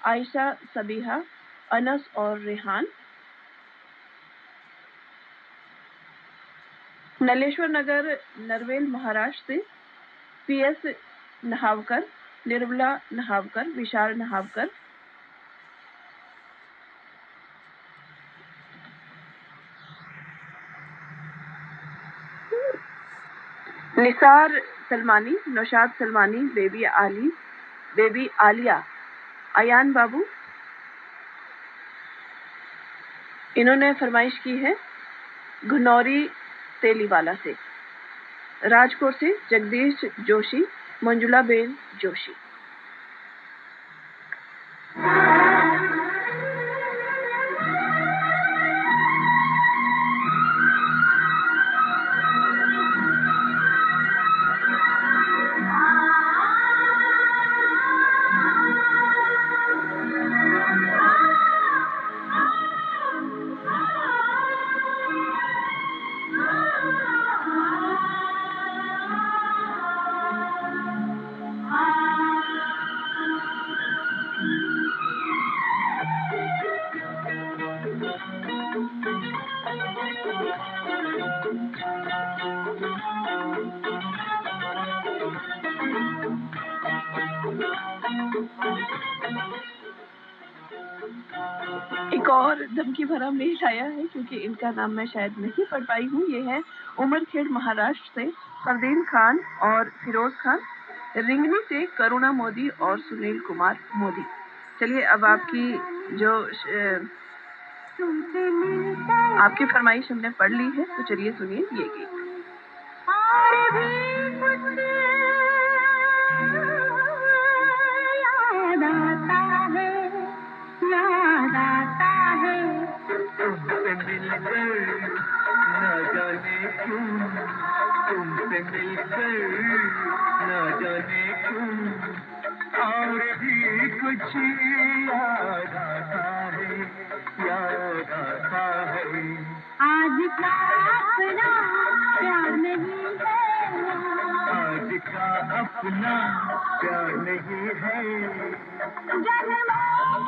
आयशा, सबीहा, अनस और रेहान। नलेश्वर नगर नरवेल महाराष्ट्र से P S Nahavkar, Nirmala Nahavkar, Vishal Nahavkar. Nisar Salmani, Naushad Salmani, baby Aliya, Ayan Babu. इन्होंने फरमाइश की है घनौरी तेलीवाला से। राजकोट से जगदीश जोशी, मंजुला बेन जोशी। एक और धमकी भरा मेल आया है, क्योंकि इनका नाम मैं शायद नहीं पढ़ पाई हूँ। ये है उमरखेड़ महाराष्ट्र से फरदीन खान और फिरोज खान। रिंगनी से करुणा मोदी और सुनील कुमार मोदी। चलिए, अब आपकी जो आपकी फरमाइश हमने पढ़ ली है, तो चलिए सुनिए ये गीत। तुमसे मिलकर न जाने क्यों, तुमसे मिलकर न जाने क्यों, और भी कुछ याद आता है, याद आता है। आज का अपना प्यार नहीं है, आज का अपना प्यार नहीं है। जन्मों